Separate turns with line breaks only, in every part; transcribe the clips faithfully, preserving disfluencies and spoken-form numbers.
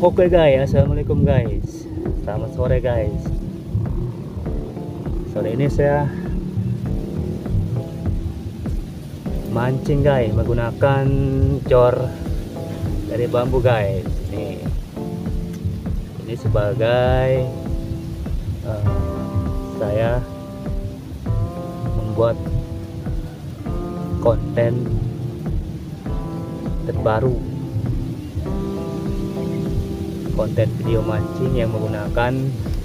Oke guys, assalamualaikum guys. Selamat sore guys. Sore ini saya mancing guys menggunakan cor dari bambu guys. Ini, ini sebagai uh, saya membuat konten terbaru, konten video mancing yang menggunakan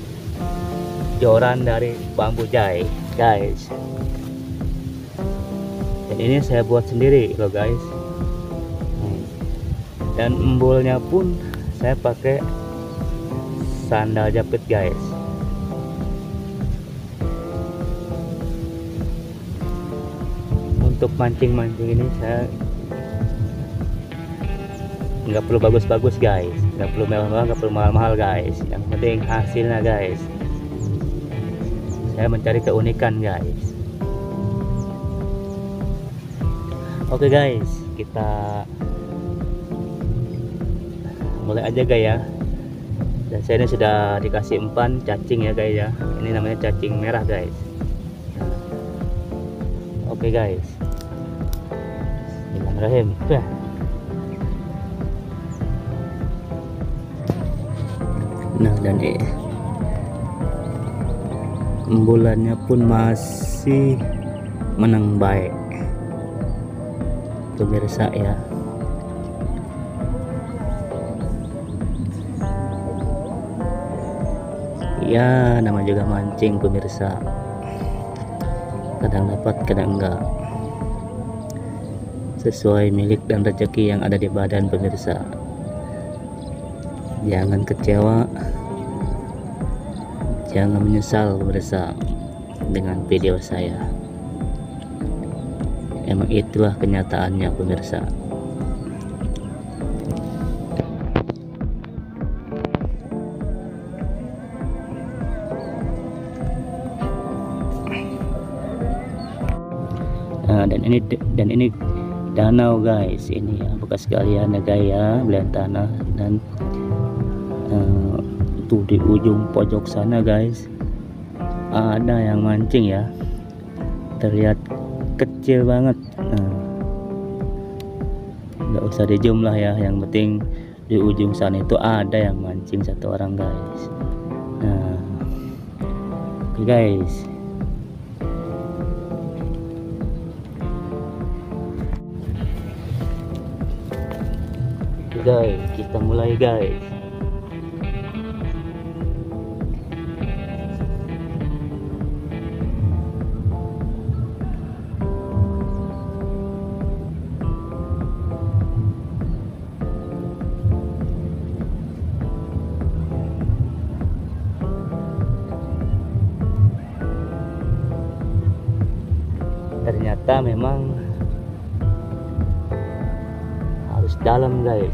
joran dari bambu jai guys. Dan ini saya buat sendiri loh guys. Dan embulnya pun saya pakai sandal jepit guys. Untuk mancing-mancing ini saya nggak perlu bagus-bagus guys, nggak perlu mewah-mewah, nggak perlu mahal-mahal guys. Yang penting hasilnya guys. Saya mencari keunikan guys. Oke guys, kita mulai aja guys ya. Dan saya ini sudah dikasih umpan cacing ya guys ya. Ini namanya cacing merah guys. Oke guys, Bismillahirrahmanirrahim. Bah. Nah, dan eh, embulannya pun masih menang baik pemirsa ya. Ya, nama juga mancing pemirsa, kadang dapat kadang enggak, sesuai milik dan rezeki yang ada di badan pemirsa. Jangan kecewa, jangan menyesal pemirsa dengan video saya. Emang itulah kenyataannya pemirsa. Nah, dan ini dan ini danau guys, ini ya bekas galian ya guys ya, belian tanah. Dan uh, tuh di ujung pojok sana guys ada yang mancing ya, terlihat kecil banget. Nah, nggak usah dijumlah ya, yang penting di ujung sana itu ada yang mancing satu orang guys. Nah, oke guys, oke guys, kita mulai guys. Ternyata memang harus dalam guys.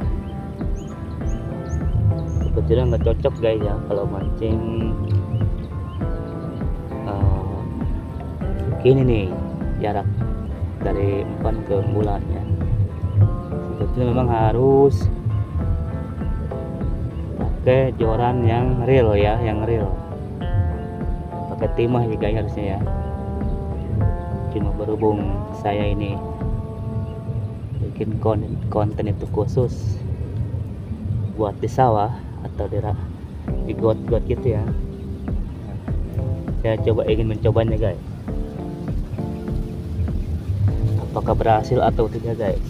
Sebetulnya nggak cocok guys ya kalau mancing uh, begini nih, jarak dari umpan ke embulannya. Sebetulnya memang harus pakai joran yang real ya, yang real. Pakai timah juga harusnya ya. Cuma berhubung saya ini bikin konten, konten itu khusus buat di sawah atau di, di got-got gitu ya. Saya coba ingin mencobanya guys. Apakah berhasil atau tidak guys?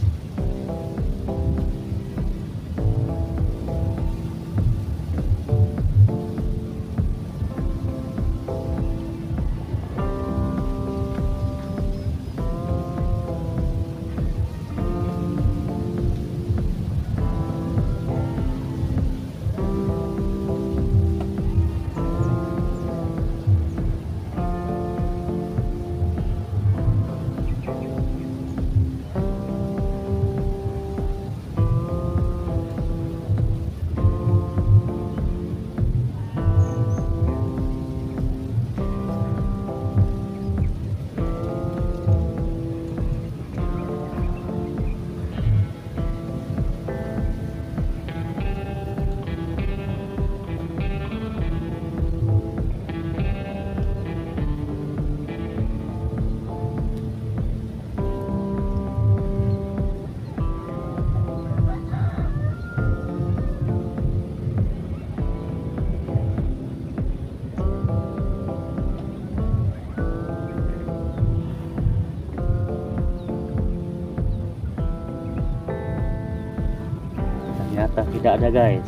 ternyata tidak ada guys.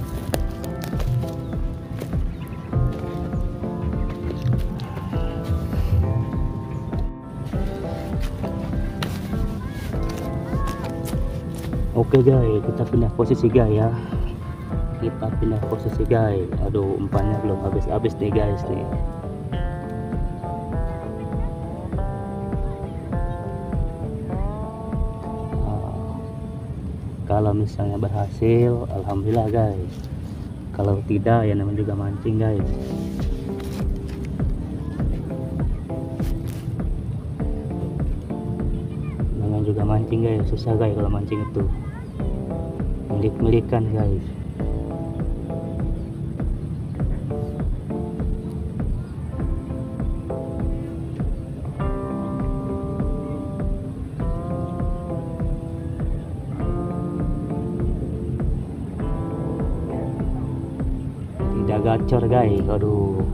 Oke guys, kita pindah posisi guys ya. Kita pindah posisi guys. Aduh, umpannya belum habis-habis nih guys nih. Ah, kalau misalnya berhasil, alhamdulillah guys. Kalau tidak, ya namanya juga mancing guys. Namanya juga mancing guys, susah guys kalau mancing itu. Milik-milikan guys. Tidak gacor guys, aduh.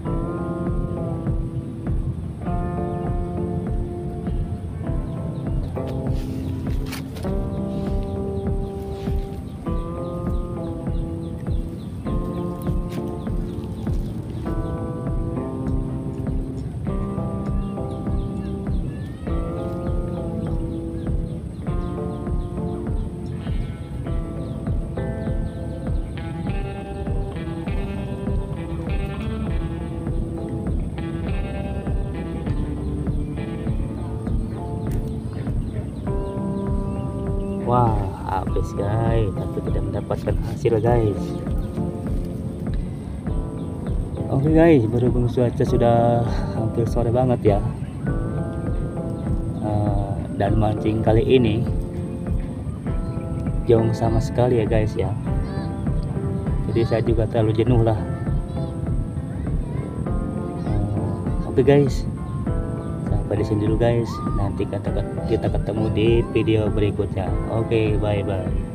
Wah, habis guys, tapi tidak mendapatkan hasil guys. Oke guys, berhubung cuaca sudah hampir sore banget ya, uh, dan mancing kali ini jauh sama sekali ya guys ya. Jadi saya juga terlalu jenuh lah. Uh, Oke guys, sampai di sini dulu guys. Nanti kita kita ketemu di video berikutnya. Oke, bye bye.